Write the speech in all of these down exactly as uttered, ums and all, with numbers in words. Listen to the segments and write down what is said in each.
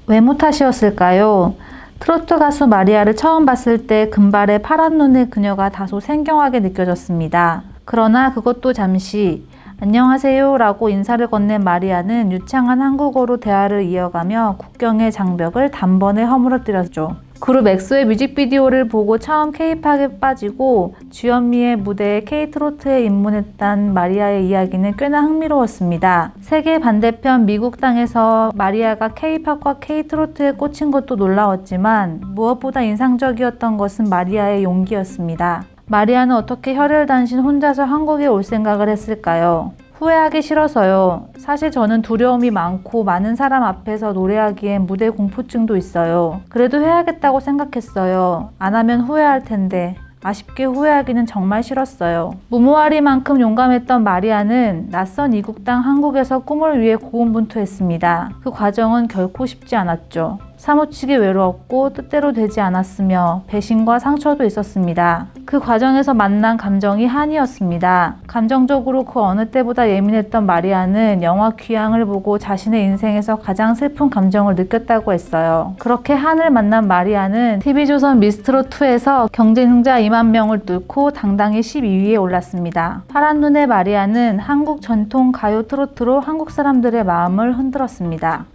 외모 탓이었을까요? 트로트 가수 마리아를 처음 봤을 때 금발의 파란 눈의 그녀가 다소 생경하게 느껴졌습니다. 그러나 그것도 잠시 안녕하세요 라고 인사를 건넨 마리아는 유창한 한국어로 대화를 이어가며 국경의 장벽을 단번에 허물어뜨렸죠. 그룹 엑소의 뮤직비디오를 보고 처음 케이팝에 빠지고 주현미의 무대에 K-트로트에 입문했던 마리아의 이야기는 꽤나 흥미로웠습니다. 세계 반대편 미국 땅에서 마리아가 케이팝과 K-트로트에 꽂힌 것도 놀라웠지만 무엇보다 인상적이었던 것은 마리아의 용기였습니다. 마리아는 어떻게 혈혈단신 혼자서 한국에 올 생각을 했을까요? 후회하기 싫어서요. 사실 저는 두려움이 많고 많은 사람 앞에서 노래하기엔 무대 공포증도 있어요. 그래도 해야겠다고 생각했어요. 안 하면 후회할 텐데. 아쉽게 후회하기는 정말 싫었어요. 무모하리만큼 용감했던 마리아는 낯선 이국 땅 한국에서 꿈을 위해 고군분투했습니다. 그 과정은 결코 쉽지 않았죠. 사무치게 외로웠고 뜻대로 되지 않았으며 배신과 상처도 있었습니다. 그 과정에서 만난 감정이 한이었습니다. 감정적으로 그 어느 때보다 예민했던 마리아는 영화 귀향을 보고 자신의 인생에서 가장 슬픈 감정을 느꼈다고 했어요. 그렇게 한을 만난 마리아는 티비조선 미스트롯이에서 경쟁자 이만 명을 뚫고 당당히 십이 위에 올랐습니다. 파란 눈의 마리아는 한국 전통 가요 트로트로 한국 사람들의 마음을 흔들었습니다.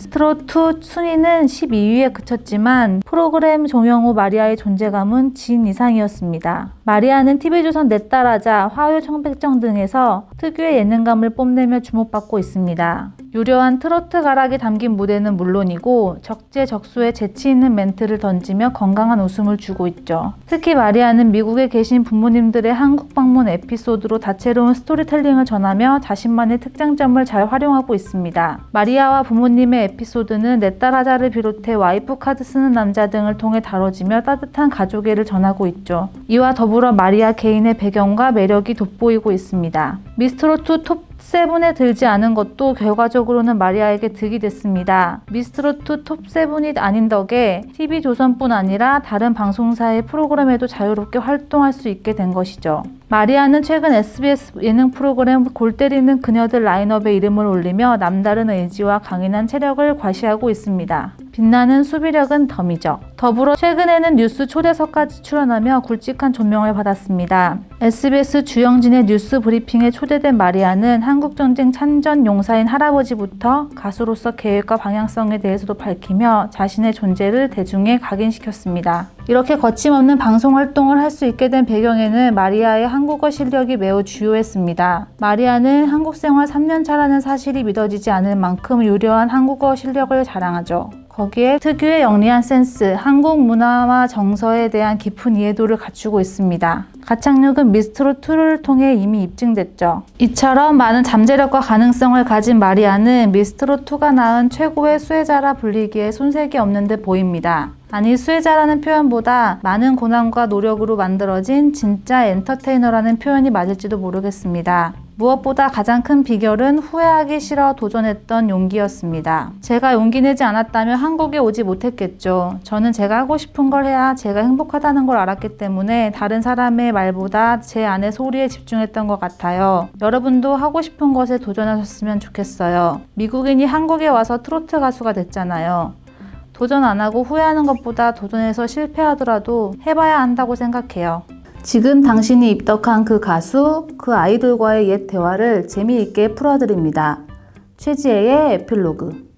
미스트롯이 순위는 십이 위에 그쳤지만 프로그램 종영 후 마리아의 존재감은 진 이상이었습니다. 마리아는 티비조선 내 딸하자, 화요 청백정 등에서 특유의 예능감을 뽐내며 주목받고 있습니다. 유려한 트로트 가락이 담긴 무대는 물론이고 적재적소에 재치 있는 멘트를 던지며 건강한 웃음을 주고 있죠. 특히 마리아는 미국에 계신 부모님들의 한국 방문 에피소드로 다채로운 스토리텔링을 전하며 자신만의 특장점을 잘 활용하고 있습니다. 마리아와 부모님의 에피소드는 내 딸 하자를 비롯해 와이프 카드 쓰는 남자 등을 통해 다뤄지며 따뜻한 가족애를 전하고 있죠. 이와 더불어 마리아 개인의 배경과 매력이 돋보이고 있습니다. 미스트롯이 톱 탑 세븐에 들지 않은 것도 결과적으로는 마리아에게 득이 됐습니다. 미스트롯이 톱 세븐이 아닌 덕에 티비조선뿐 아니라 다른 방송사의 프로그램에도 자유롭게 활동할 수 있게 된 것이죠. 마리아는 최근 에스비에스 예능 프로그램 골 때리는 그녀들 라인업에 이름을 올리며 남다른 의지와 강인한 체력을 과시하고 있습니다. 빛나는 수비력은 덤이죠. 더불어 최근에는 뉴스 초대석까지 출연하며 굵직한 조명을 받았습니다. 에스비에스 주영진의 뉴스 브리핑에 초대된 마리아는 한국전쟁 참전 용사인 할아버지부터 가수로서 계획과 방향성에 대해서도 밝히며 자신의 존재를 대중에 각인시켰습니다. 이렇게 거침없는 방송 활동을 할 수 있게 된 배경에는 마리아의 한국어 실력이 매우 주요했습니다. 마리아는 한국 생활 삼 년 차라는 사실이 믿어지지 않을 만큼 유려한 한국어 실력을 자랑하죠. 거기에 특유의 영리한 센스, 한국 문화와 정서에 대한 깊은 이해도를 갖추고 있습니다. 가창력은 미스트롯이를 통해 이미 입증됐죠. 이처럼 많은 잠재력과 가능성을 가진 마리아는 미스트롯이가 낳은 최고의 수혜자라 불리기에 손색이 없는 듯 보입니다. 아니, 수혜자라는 표현보다 많은 고난과 노력으로 만들어진 진짜 엔터테이너라는 표현이 맞을지도 모르겠습니다. 무엇보다 가장 큰 비결은 후회하기 싫어 도전했던 용기였습니다. 제가 용기 내지 않았다면 한국에 오지 못했겠죠. 저는 제가 하고 싶은 걸 해야 제가 행복하다는 걸 알았기 때문에 다른 사람의 말보다 제 안의 소리에 집중했던 것 같아요. 여러분도 하고 싶은 것에 도전하셨으면 좋겠어요. 미국인이 한국에 와서 트로트 가수가 됐잖아요. 도전 안 하고 후회하는 것보다 도전해서 실패하더라도 해봐야 한다고 생각해요. 지금 당신이 입덕한 그 가수, 그 아이돌과의 옛 대화를 재미있게 풀어드립니다. 최지혜의 에필로그.